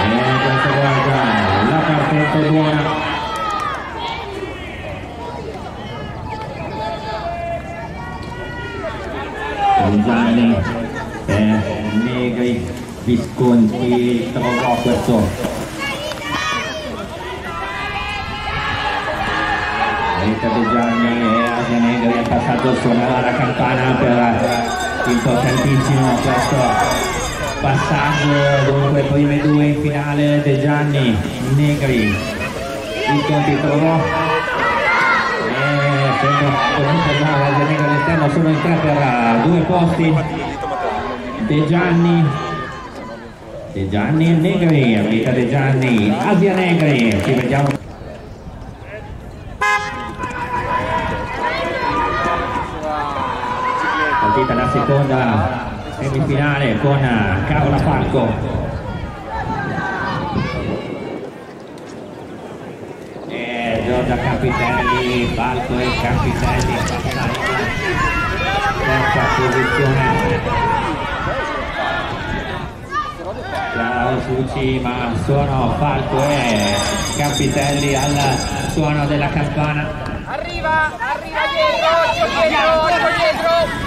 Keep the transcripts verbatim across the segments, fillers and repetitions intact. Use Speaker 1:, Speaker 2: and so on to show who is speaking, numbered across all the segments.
Speaker 1: e questa volta la partenza è buona. Gianni e Negri, Visconti trovò questo Rita De Gianni e Asia Negri ha passato, suonerà la campana per importantissimo questo passaggio. Dunque prime due in finale, De Gianni, Negri, Visconti trovò e sembra comunque brava Asia Negri all'esterno, solo in tre per due posti. De Gianni, De Gianni e Negri, Rita De Gianni, Asia Negri, ci vediamo. Partita la seconda semifinale con Carola Falco e Giorgia Capitelli. Falco e Capitelli passano in terza posizione. Ciao Suci, ma sono Falco e Capitelli al suono della campana.
Speaker 2: Arriva, arriva dietro, dietro, dietro.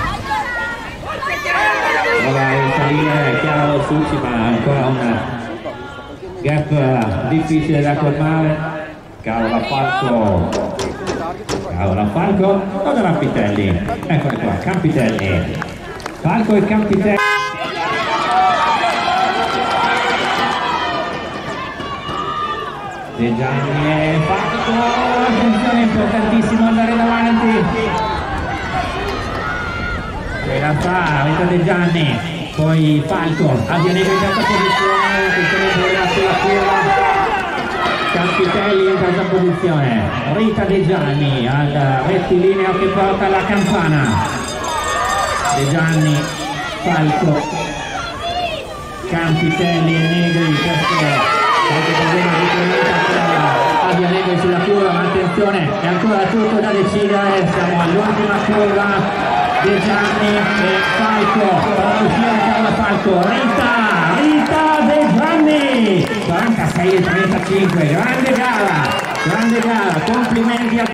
Speaker 1: Prova a risalire Chiaro Suci, ma ancora un gap difficile da colmare. Carola Falco, Carola Falco, dove Campitelli? Eccoli qua, Campitelli, Falco e Campitelli. De Gianni e Falco, attenzione, importantissimo andare davanti. Ce la fa Rita De Gianni, poi Falco, Asia Negri in terza posizione, attenzione sulla curva. Campitelli in terza posizione, Rita De Gianni al rettilineo che porta la campana. De Gianni, Falco, Campitelli e Negri, questo qualche problema di Asia Negri sulla curva, ma attenzione, è ancora tutto da decidere, siamo all'ultima curva. De Gianni e Falco, uscire Carola Falco, Rita, Rita De Gianni, quarantasei e trentacinque, grande gara, grande gara, complimenti a